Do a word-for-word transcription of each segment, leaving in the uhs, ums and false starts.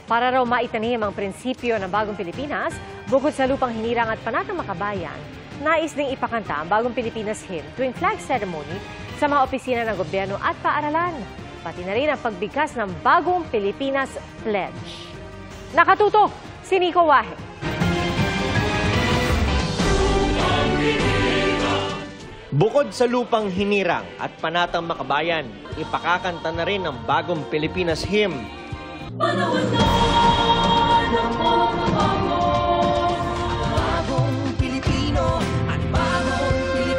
Para raw maitanim ang prinsipyo ng Bagong Pilipinas, bukod sa lupang hinirang at panatang makabayan, nais ding ipakanta ang Bagong Pilipinas hymn tuwing flag ceremony sa mga opisina ng gobyerno at paaralan, pati na rin ang pagbigkas ng Bagong Pilipinas Pledge. Nakatutok si Nico Wahe. Bukod sa lupang hinirang at panatang makabayan, ipakakanta na rin ang Bagong Pilipinas hymn. Panahon na ng pagbabago, bagong Pilipino at bagong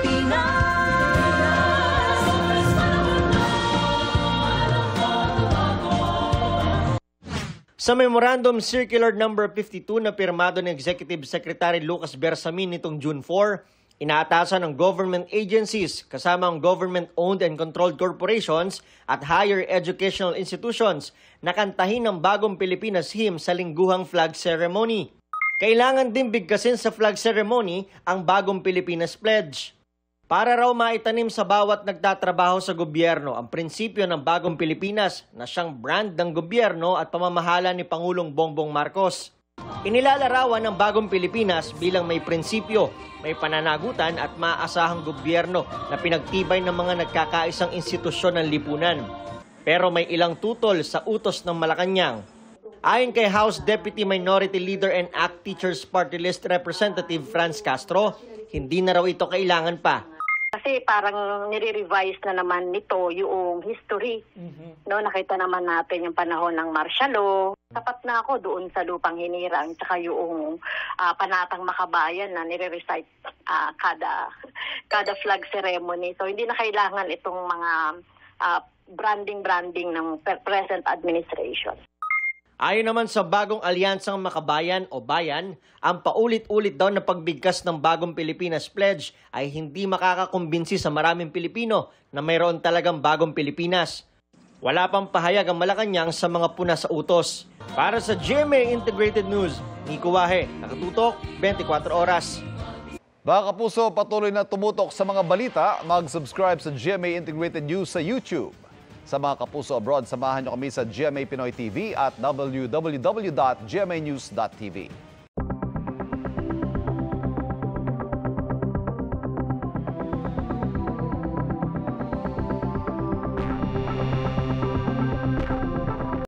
Pilipinas. Panahon na ng pagbabago. Sa Memorandum Circular number fifty-two na pirmado ng Executive Secretary Lucas Bersamin nitong June four, inaatasan ng government agencies kasama ang government-owned and controlled corporations at higher educational institutions na kantahin ng Bagong Pilipinas hymn sa lingguhang flag ceremony. Kailangan din bigkasin sa flag ceremony ang Bagong Pilipinas Pledge. Para raw maitanim sa bawat nagtatrabaho sa gobyerno ang prinsipyo ng Bagong Pilipinas na siyang brand ng gobyerno at pamamahala ni Pangulong Bongbong Marcos. Inilalarawan ng Bagong Pilipinas bilang may prinsipyo, may pananagutan at maaasahang gobyerno na pinagtibay ng mga nagkakaisang institusyon ng lipunan. Pero may ilang tutol sa utos ng Malacanang. Ayon kay House Deputy Minority Leader and ACT Teachers Party List Representative Franz Castro, hindi na raw ito kailangan pa. Kasi parang nire-revise na naman nito yung history. Mm-hmm. No, nakita naman natin yung panahon ng martial law. Tapat na ako doon sa lupang hinirang tsaka yung uh, panatang makabayan na nire-recite uh, kada kada flag ceremony. So hindi na kailangan itong mga uh, branding-branding ng present administration. Ayon naman sa bagong alyansang Makabayan o Bayan, ang paulit-ulit daw na pagbigkas ng Bagong Pilipinas Pledge ay hindi makakakumbinsi sa maraming Pilipino na mayroon talagang Bagong Pilipinas. Wala pang pahayag ang Malacanang sa mga puna sa utos. Para sa G M A Integrated News, Nico Wahe, nakatutok, twenty-four oras. Mga kapuso, patuloy na tumutok sa mga balita, mag-subscribe sa G M A Integrated News sa YouTube. Sa mga kapuso abroad, samahan niyo kami sa G M A Pinoy T V at w w w dot g m a news dot t v.